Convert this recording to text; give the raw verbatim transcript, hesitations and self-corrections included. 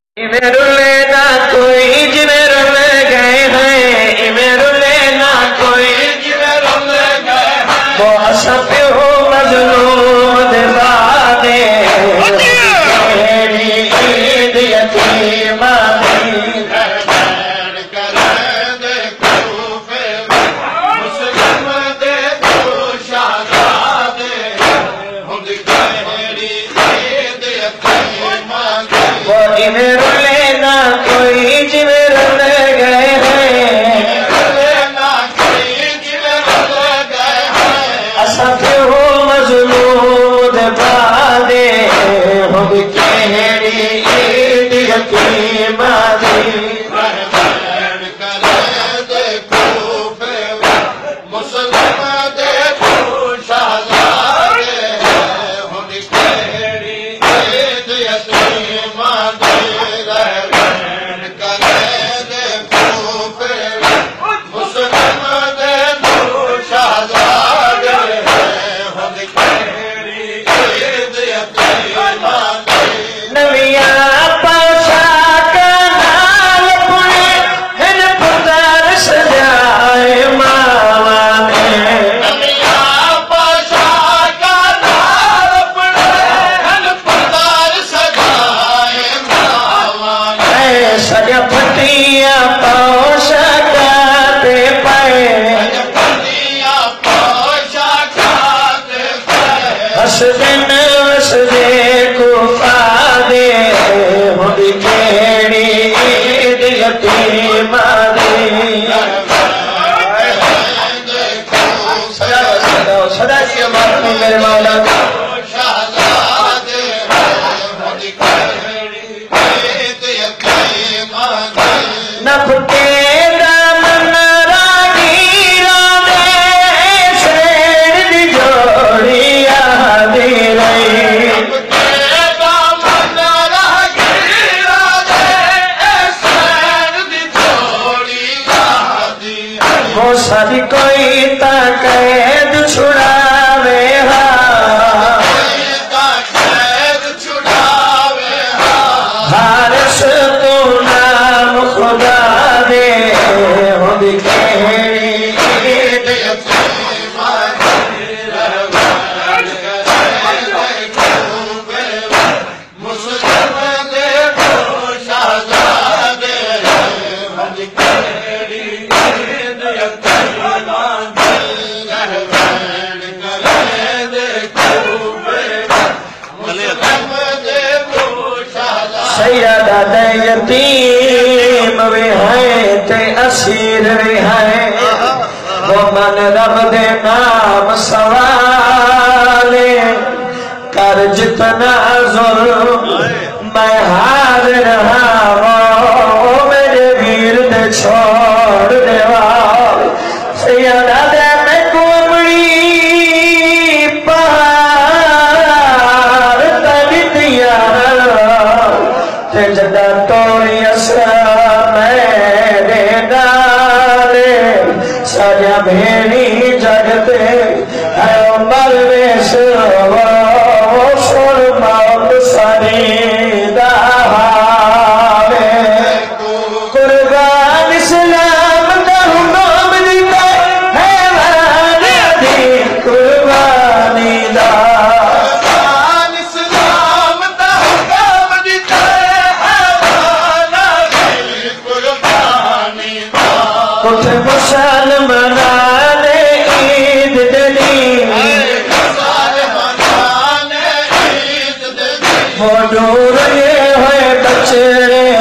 इमेरुले ना कोई जिमेरुल गए हैं, इमेरुले ना कोई जिमेरुल गए हैं, वो असफ हो मजलूम दिवाने तेरी ईद यतीमा दी कर दे कूफे मुस्लिम दे तू शाहज़ादे हुद तेरी ईद यतीमा दी वो इमेरुले ना कोई जिमेरुल गए हैं, इमेरुले ना कोई जिमेरुल गए हैं, असफ हो मजलूम दिवाने हुद तेरी ईद यतीमा दी मेरे मौला नफके दामन रागीरा दे शेर दी जोड़ी आदी रही, नफके दामन रागीरा दे शेर दी जोड़ी आदी रही, वो सारी कोई ता कैद छुड़ावे हारिस तू नाम खुदा दे हुद तेरी ईद यतीमा दी मुस्लिम दे तू शाहज़ादे हुद तेरी ईद यतीमा सैयदा दे यतीम भी है ते असीर भी है, वो मन रब दे नाम सवाले कर जितना जुल्म मैं हाजिर हाँ वो मेरे वीर दे छोड़ देवा। सैयदा दे मैं कुमड़ी पहाड़ तली दिया जदा तोड़ी मेरे डाले साजा भेड़ी जगते है मलवेश वो सुर मौत सनी दहावे कुर्बान इस्लाम दा नाम दिता है वाले दी कुर्बानी दा मुसलमाने ईद दली वो दूर ये हुए बचड़े